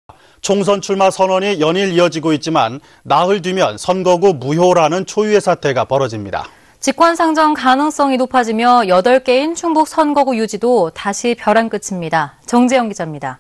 총선 출마 선언이 연일 이어지고 있지만 나흘 뒤면 선거구 무효라는 초유의 사태가 벌어집니다. 직권상정 가능성이 높아지며 8개인 충북 선거구 유지도 다시 벼랑 끝입니다. 정재영 기자입니다.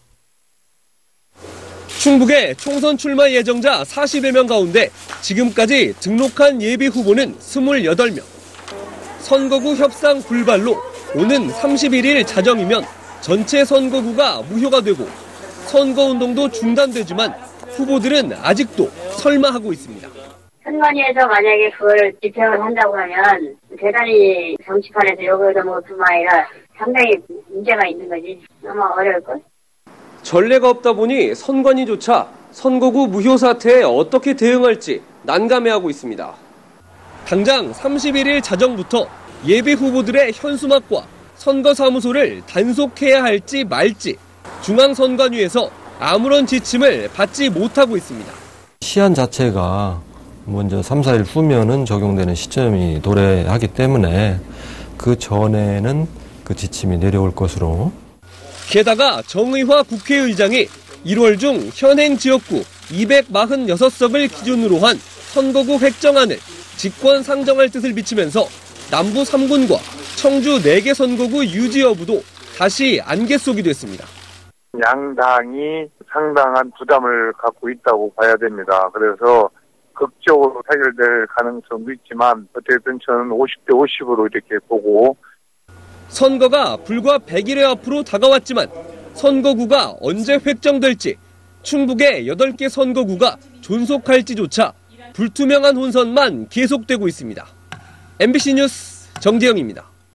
충북의 총선 출마 예정자 40여 명 가운데 지금까지 등록한 예비 후보는 28명. 선거구 협상 불발로 오는 31일 자정이면 전체 선거구가 무효가 되고 선거운동도 중단되지만 후보들은 아직도 설마하고 있습니다. 선관위에서 만약에 그걸 집행을 한다고 하면 대단히 정치판에서 요거저거뿐만 아니라 상당히 문제가 있는 거지. 너무 어려울걸? 전례가 없다 보니 선관위조차 선거구 무효 사태에 어떻게 대응할지 난감해하고 있습니다. 당장 31일 자정부터 예비 후보들의 현수막과 선거사무소를 단속해야 할지 말지 중앙선관위에서 아무런 지침을 받지 못하고 있습니다. 시한 자체가 먼저 3, 4일 후면은 적용되는 시점이 도래하기 때문에 그 전에는 그 지침이 내려올 것으로. 게다가 정의화 국회의장이 1월 중 현행 지역구 246석을 기준으로 한 선거구 획정안을 직권 상정할 뜻을 비치면서 남부 3군과 청주 4개 선거구 유지 여부도 다시 안개 속이 됐습니다. 양당이 상당한 부담을 갖고 있다고 봐야 됩니다. 그래서 극적으로 해결될 가능성도 있지만 어쨌든 저는 50대 50으로 이렇게 보고. 선거가 불과 100일의 앞으로 다가왔지만 선거구가 언제 획정될지 충북의 8개 선거구가 존속할지조차 불투명한 혼선만 계속되고 있습니다. MBC 뉴스 정재영입니다.